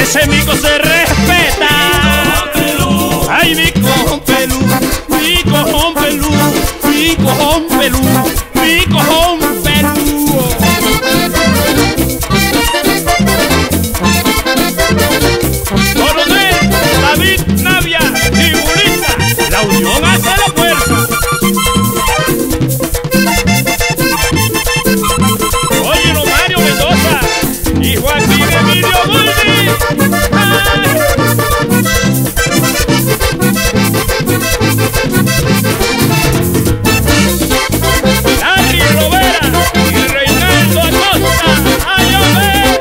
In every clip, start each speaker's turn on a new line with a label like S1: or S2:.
S1: ese mico se respeta. Ay, mi cojón pelú, mi cojón pelú, mi cojón pelú, mi cojón pelú. Coronel David Navia, figurita, la unión hace la fuerza. Oye, Romario Mendoza y Joaquín Emilio Bulli. Larry Robera y Reinaldo Acosta. ¡Ay, hombre!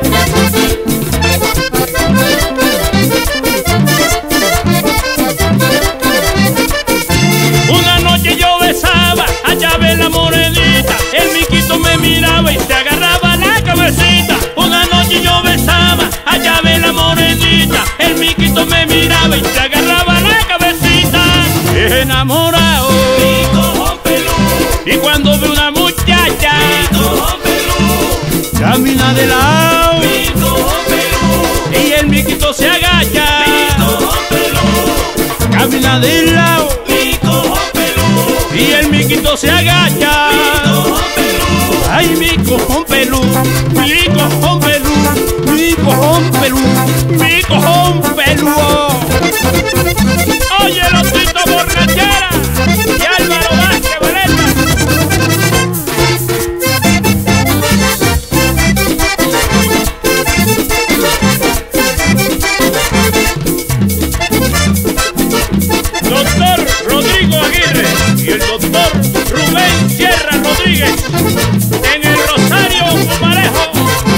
S1: Una noche yo besaba a Llave la morenita, el miquito me miraba y se agarraba la cabecita. Una noche yo besaba a Llave la morenita, el miquito me miraba y se agarraba la cabecita. Enamorado, mi cojón pelú, y cuando ve una muchacha, mi cojón pelú, camina de lado, mi cojón pelú, y el miquito se agacha, mi cojón pelú, camina de lado, mi cojón pelú, y el miquito se agacha, mi cojón pelú. Ay, mi cojón pelú, mi cojón pelú, mi cojón pelú, mi cojón pelú. Oye, los Tito Borrachera y Álvaro Vázquez Boleta. Doctor Rodrigo Aguirre y el doctor Rubén Sierra Rodríguez en el Rosario Comarejo.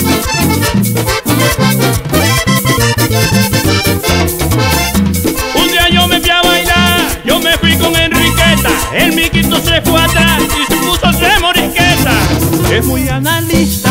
S1: Un día yo me fui a bailar, yo me fui con Enriqueta, el miquito se fue atrás y se puso de morisqueta. Es muy analista